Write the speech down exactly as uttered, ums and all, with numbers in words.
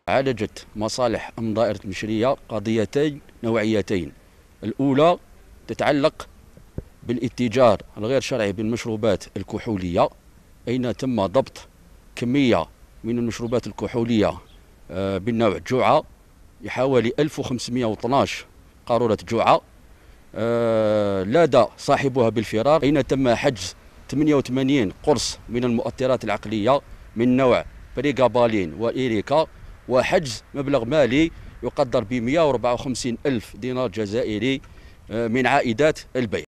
عالجت مصالح أمن دائرة مشرية قضيتين نوعيتين. الأولى تتعلق بالاتجار الغير شرعي بالمشروبات الكحولية، أين تم ضبط كمية من المشروبات الكحولية بالنوع جوعة بحوالي ألف وخمسمائة واثني عشر قارورة جوعة لدى صاحبها بالفرار، أين تم حجز ثمانية وثمانين قرص من المؤثرات العقلية من نوع بريغابالين وإيريكا، وحجز مبلغ مالي يقدر ب مائة وأربعة وخمسين ألف دينار جزائري من عائدات البيع.